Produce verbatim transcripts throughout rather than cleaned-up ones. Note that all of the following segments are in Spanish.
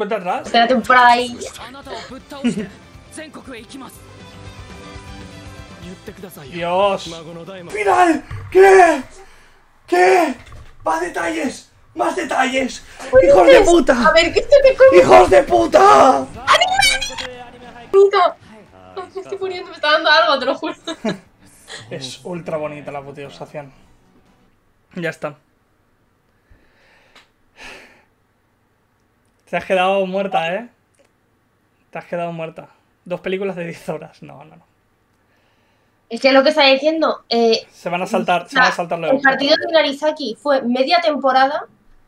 Cuenta atrás. Esta temporada ahí. Dios. ¡Final! ¿Qué? ¿Qué? ¡Más detalles! ¡Más detalles! ¡Hijos de puta! A ver, ¿qué esto te cuento? ¡Hijos de puta! Bonito. Me estoy muriendo, me está dando algo, te lo juro. Es ultra bonita la puteosación. Ya está. Te has quedado muerta, ¿eh? Te has quedado muerta. Dos películas de diez horas. No, no, no. Es que lo que está diciendo. Eh, Se van a saltar, se van a saltar el partido de Narisaki fue media temporada.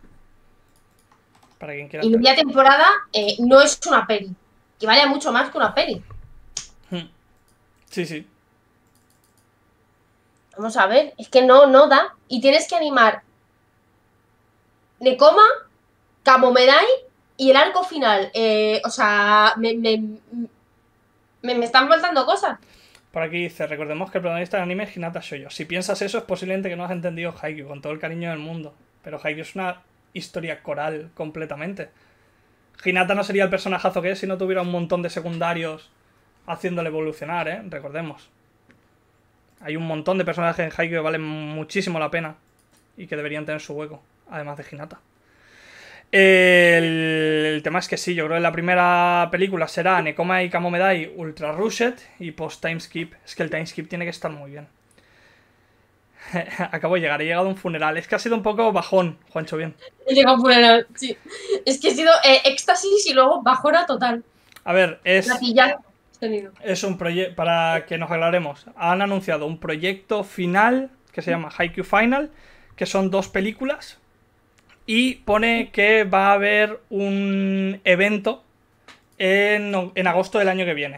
Para quien quiera. Y media temporada eh, no es una peli. Que vale mucho más que una peli. Sí, sí. Vamos a ver, es que no, no da. Y tienes que animar Nekoma, Kamomedai y el arco final. Eh, o sea, me, me, me, me están faltando cosas. Por aquí dice, recordemos que el protagonista del anime es Hinata Shoujo. Si piensas eso, es posiblemente que no has entendido Haikyuu, con todo el cariño del mundo. Pero Haikyuu es una historia coral completamente. Hinata no sería el personajazo que es si no tuviera un montón de secundarios haciéndole evolucionar, ¿eh? Recordemos. Hay un montón de personajes en Haikyuu que valen muchísimo la pena y que deberían tener su hueco, además de Hinata. El, el tema es que sí, yo creo que la primera película será Nekoma y Kamomedai Ultra Rushed y post Timeskip. Es que el Timeskip tiene que estar muy bien. Acabo de llegar, he llegado a un funeral. Es que ha sido un poco bajón, Juancho, bien. He llegado a un funeral, sí. Es que he sido eh, éxtasis y luego bajona total. A ver, es... Es un proyecto, para que nos aclaremos, han anunciado un proyecto final que se llama Haikyuu Final, que son dos películas, y pone que va a haber un evento en, en agosto del año que viene.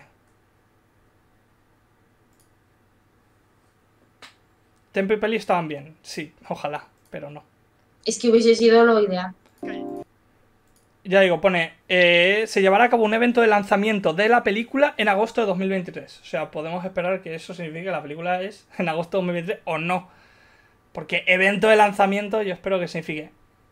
Tempo y peli estaban bien, sí, ojalá, pero no. Es que hubiese sido lo ideal. Ya digo, pone, eh, se llevará a cabo un evento de lanzamiento de la película en agosto de dos mil veintitrés. O sea, podemos esperar que eso signifique que la película es en agosto de dos mil veintitrés o no. Porque evento de lanzamiento yo espero que signifique.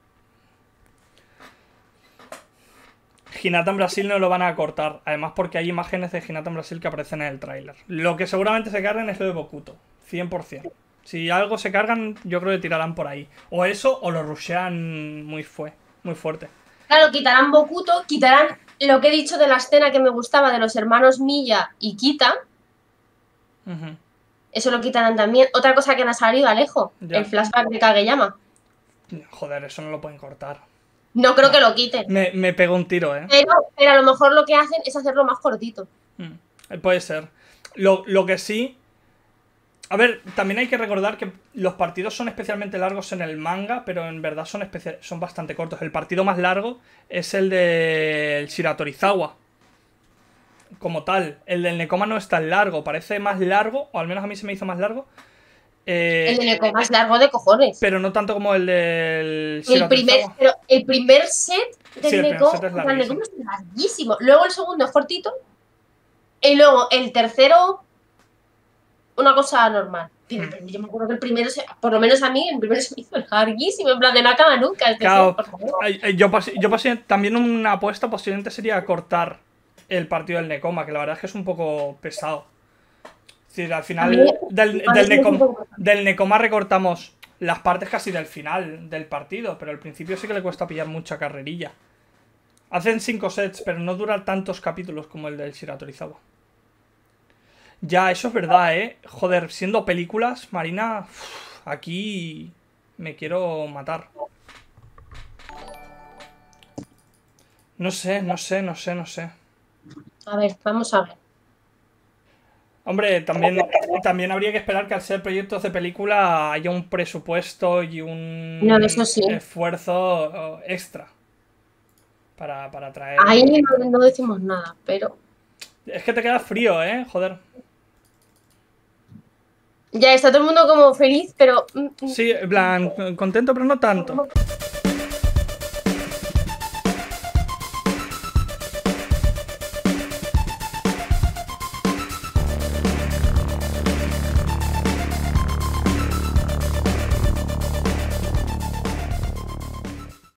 Hinata en Brasil no lo van a cortar. Además porque hay imágenes de Hinata en Brasil que aparecen en el tráiler. Lo que seguramente se carguen es lo de Bokuto. cien por cien. Si algo se cargan, yo creo que tirarán por ahí. O eso, o lo rushean muy, fue, muy fuerte. Claro, quitarán Bokuto, quitarán lo que he dicho de la escena que me gustaba de los hermanos Miya y Kita. Uh-huh. Eso lo quitarán también. Otra cosa que no ha salido, Alejo, ya. El flashback de Kageyama. Joder, eso no lo pueden cortar. No creo no. que lo quiten. Me, me pego un tiro, ¿eh? Pero, pero a lo mejor lo que hacen es hacerlo más cortito. Mm, puede ser. Lo, lo que sí... A ver, también hay que recordar que los partidos son especialmente largos en el manga, pero en verdad son, son bastante cortos. El partido más largo es el del Shiratorizawa. Como tal. El del Nekoma no es tan largo. Parece más largo, o al menos a mí se me hizo más largo. Eh, el de Nekoma es largo de cojones. Pero no tanto como el del el primer, pero el primer set del sí, Nekoma, set es larguísimo. es larguísimo. Luego el segundo es cortito. Y luego el tercero... Una cosa normal. Pero, pero yo me acuerdo que el primero, se, por lo menos a mí, el primero se me hizo larguísimo. En plan, de no acaba nunca. Este claro, ser, por favor. yo, yo, yo también una apuesta posiblemente sería cortar el partido del Nekoma, que la verdad es que es un poco pesado. Es decir, al final mí, del, del, Nekoma, del Nekoma recortamos las partes casi del final del partido, pero al principio sí que le cuesta pillar mucha carrerilla. Hacen cinco sets, pero no duran tantos capítulos como el del Shiratorizawa. Ya, eso es verdad, ¿eh? Joder, siendo películas, Marina, uff, aquí me quiero matar. No sé, no sé, no sé, no sé. A ver, vamos a ver. Hombre, también, también habría que esperar que al ser proyectos de película haya un presupuesto y un no, eso sí. esfuerzo extra para, para traer... Ahí no, no decimos nada, pero... Es que te quedas frío, ¿eh? Joder. Ya está todo el mundo como feliz, pero... Sí, en plan, contento, pero no tanto.